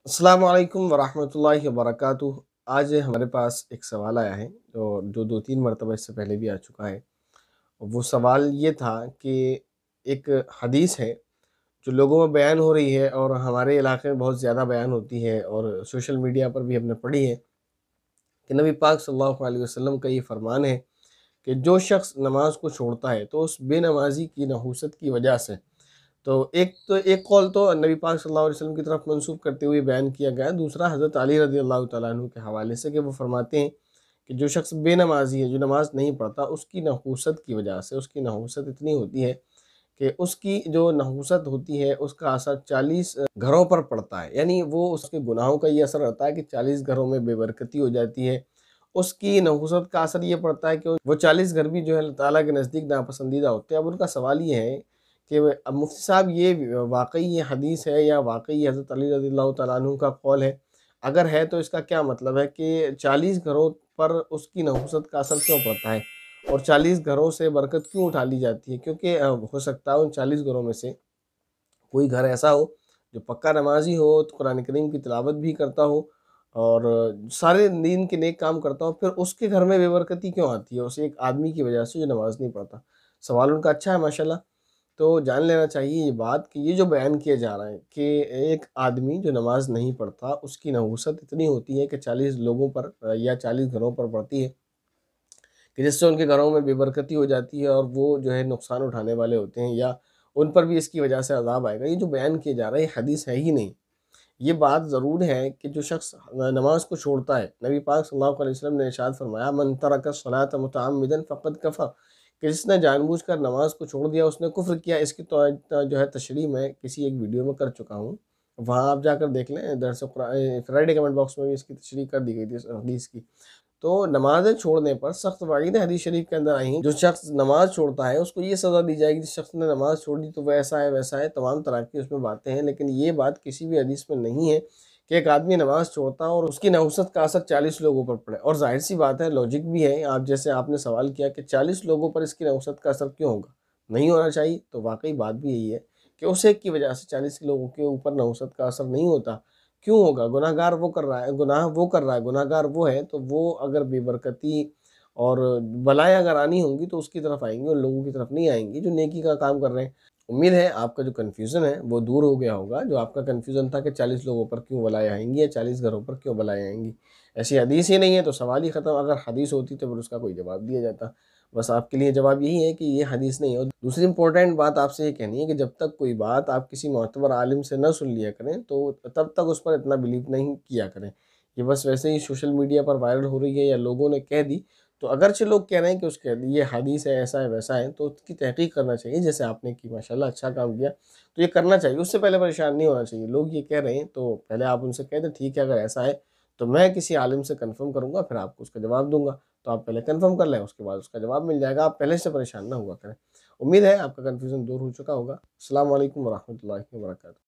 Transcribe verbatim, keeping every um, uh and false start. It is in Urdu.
السلام علیکم ورحمۃ اللہ وبرکاتہ۔ آج ہمارے پاس ایک سوال آیا ہے جو جو دو تین مرتبہ اس سے پہلے بھی آ چکا ہے۔ وہ سوال یہ تھا کہ ایک حدیث ہے جو لوگوں میں بیان ہو رہی ہے اور ہمارے علاقے میں بہت زیادہ بیان ہوتی ہے اور سوشل میڈیا پر بھی ہم نے پڑھی ہے کہ نبی پاک صلی اللہ علیہ وسلم کا یہ فرمان ہے کہ جو شخص نماز کو چھوڑتا ہے تو اس بے نمازی کی نحوست کی وجہ سے، تو ایک تو ایک قول تو نبی پاک صلی اللہ علیہ وسلم کی طرف منسوب کرتے ہوئے بیان کیا گیا ہے، دوسرا حضرت علی رضی اللہ تعالیٰ عنہ کے حوالے سے کہ وہ فرماتے ہیں کہ جو شخص بے نمازی ہے، جو نماز نہیں پڑھتا، اس کی نحوست کی وجہ سے، اس کی نحوست اتنی ہوتی ہے کہ اس کی جو نحوست ہوتی ہے اس کا اثر چالیس گھروں پر پڑتا ہے، یعنی وہ اس کے گناہوں کا یہ اثر ہوتا ہے کہ چالیس گھروں میں بے برکتی ہو جاتی ہے۔ اس کی نحوست کا اثر یہ پڑتا ہے کہ وہ چالیس گھر بھی جو ہے اللہ تعالیٰ کے نزدیک ناپسندیدہ ہوتے ہیں۔ اب ان کا سوال یہ ہے کہ اب مفتی صاحب یہ واقعی یہ حدیث ہے یا واقعی یہ حضرت علی رضی اللہ تعالیٰ عنہ کا قول ہے؟ اگر ہے تو اس کا کیا مطلب ہے کہ چالیس گھروں پر اس کی نحوست کا اثر کیوں پڑتا ہے اور چالیس گھروں سے برکت کیوں اٹھا لی جاتی ہے؟ کیونکہ ہو سکتا ہے ان چالیس گھروں میں سے کوئی گھر ایسا ہو جو پکا نمازی ہو، قرآن کریم کی تلاوت بھی کرتا ہو اور سارے دین کے نیک کام کرتا ہو، پھر اس کے گھر میں بے برکتی کیوں آتی ہے اس ایک آدمی کی وجہ سے جو نماز نہیں پڑھتا؟ سوال ان کا اچھا ہے ماشاءاللہ۔ تو جان لینا چاہیے یہ بات کہ یہ جو بیان کیا جا رہا ہے کہ ایک آدمی جو نماز نہیں پڑھتا اس کی نحوست اتنی ہوتی ہے کہ چالیس لوگوں پر یا چالیس گھروں پر پڑتی ہے کہ جس سے ان کے گھروں میں بے برکتی ہو جاتی ہے اور وہ جو ہے نقصان اٹھانے والے ہوتے ہیں یا ان پر بھی اس کی وجہ سے عذاب آئے گا۔ یہ جو بیان کیا جا رہا ہے یہ حدیث ہے ہی نہیں۔ یہ بات ضرور ہے کہ جو شخص نماز کو چھوڑتا ہے، نبی پاک صلی اللہ علیہ وسلم نے ارشاد فرمایا من ترک الصلاۃ متعمدا فقد کفر، کہ جس نے جان بوجھ کر نماز کو چھوڑ دیا اس نے کفر کیا۔ اس کی تو جو ہے تشریح میں کسی ایک ویڈیو میں کر چکا ہوں، وہاں آپ جا کر دیکھ لیں، درس قرآن فرائیڈے کمنٹ باکس میں بھی اس کی تشریح کر دی گئی تھی اس حدیث کی۔ تو نمازیں چھوڑنے پر سخت وعیدیں حدیث شریف کے اندر آئی ہیں۔ جو شخص نماز چھوڑتا ہے اس کو یہ سزا دی جائے گی، جس شخص نے نماز چھوڑ دی تو وہ ایسا ہے ویسا ہے، تمام طرح کی اس میں باتیں ہیں، لیکن یہ بات کسی بھی حدیث میں نہیں ہے کہ ایک آدمی نماز چھوڑتا اور اس کی نحوست کا اثر چالیس لوگوں پر پڑے۔ اور ظاہر سی بات ہے، لاجک بھی ہے، آپ جیسے آپ نے سوال کیا کہ چالیس لوگوں پر اس کی نحوست کا اثر کیوں ہوگا، نہیں ہونا چاہیے، تو واقعی بات بھی یہی ہے کہ اس ایک کی وجہ سے چالیس لوگوں کے اوپر نحوست کا اثر نہیں ہوتا۔ کیوں ہوگا؟ گناہ گار وہ کر رہا ہے، گناہ وہ کر رہا ہے، گناہ گار وہ ہے، تو وہ اگر بے برکتی اور بلائیں اگر آنی ہوں گی تو اس کی طرف آئیں گی اور لوگوں کی طرف نہیں آئیں گی جو نیکی کا کام کر رہے ہیں۔ امید ہے آپ کا جو کنفیوژن ہے وہ دور ہو گیا ہوگا، جو آپ کا کنفیوژن تھا کہ چالیس لوگوں پر کیوں بلائیں آئیں گی یا چالیس گھروں پر کیوں بلائیں آئیں گی۔ ایسی حدیث ہی نہیں ہے تو سوال ہی ختم۔ اگر حدیث ہوتی تو پھر اس کا کوئی جواب دیا جاتا۔ بس آپ کے لیے جواب یہی ہے کہ یہ حدیث نہیں ہے۔ اور دوسری امپورٹنٹ بات آپ سے یہ کہنی ہے کہ جب تک کوئی بات آپ کسی معتبر عالم سے نہ سن لیا کریں تو تب تک اس پر اتنا بلیو نہیں کیا کریں۔ یہ بس ویسے ہی سوشل میڈیا پر وائرل ہو رہی ہے یا لوگوں نے کہہ دی، تو اگرچہ لوگ کہہ رہے ہیں کہ اس کے یہ حدیث ہے، ایسا ہے ویسا ہے، تو اس کی تحقیق کرنا چاہیے، جیسے آپ نے کی ماشاءاللہ اچھا کام کیا، تو یہ کرنا چاہیے، اس سے پہلے پریشان نہیں ہونا چاہیے۔ لوگ یہ کہہ رہے ہیں تو پہلے آپ ان سے کہہ دیں ٹھیک ہے اگر ایسا ہے تو میں کسی عالم سے کنفرم کروں گا، پھر آپ کو اس کا جواب دوں گا، تو آپ پہلے کنفرم کر لیں، اس کے بعد اس کا جواب مل جائے گا، آپ پہلے سے پریشان نہ ہوا کریں۔ امید ہے آپ کا کنفیوژن دور ہو چکا ہوگا۔ السلام علیکم ورحمۃ اللہ وبرکاتہ۔